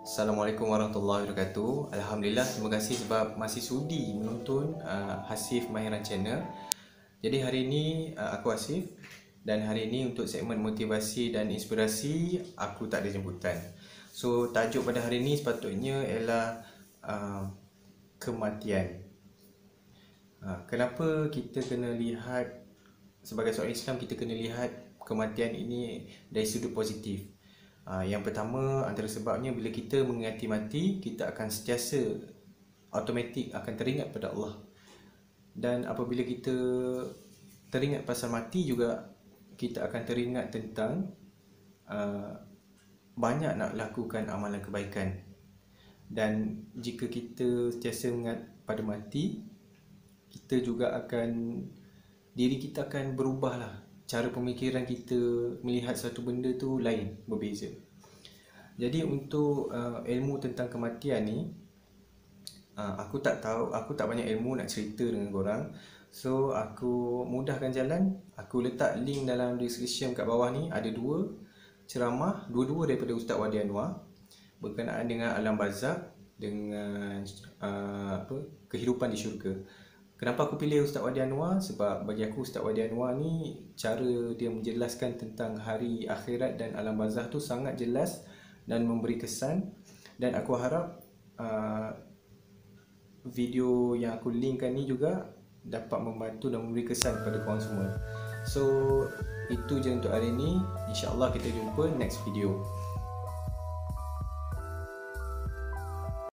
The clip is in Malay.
Assalamualaikum warahmatullahi wabarakatuh. Alhamdulillah, terima kasih sebab masih sudi menonton Hasif Mahiran Channel. Jadi hari ini aku Hasif, dan hari ini untuk segmen motivasi dan inspirasi aku tak ada jemputan. So tajuk pada hari ini sepatutnya ialah kematian. Kenapa kita kena lihat, sebagai seorang Islam kita kena lihat kematian ini dari sudut positif. Yang pertama, antara sebabnya bila kita mengingati mati, kita akan sentiasa automatik akan teringat pada Allah. Dan apabila kita teringat pasal mati juga, kita akan teringat tentang banyak nak lakukan amalan kebaikan. Dan jika kita sentiasa ingat pada mati, kita juga akan, diri kita akan berubah lah. Cara pemikiran kita melihat satu benda tu lain, berbeza. Jadi untuk ilmu tentang kematian ni, aku tak tahu, aku tak banyak ilmu nak cerita dengan korang. So aku mudahkan jalan, aku letak link dalam description kat bawah ni. Ada dua ceramah, dua-dua daripada Ustaz Wadi Anwar, berkenaan dengan alam barzakh, dengan kehidupan di syurga. Kenapa aku pilih Ustaz Wadi Anwar? Sebab bagi aku Ustaz Wadi Anwar ni, cara dia menjelaskan tentang hari akhirat dan alam barzakh tu sangat jelas dan memberi kesan. Dan aku harap video yang aku linkkan ni juga dapat membantu dan memberi kesan kepada korang semua. So itu je untuk hari ni. InsyaAllah kita jumpa next video.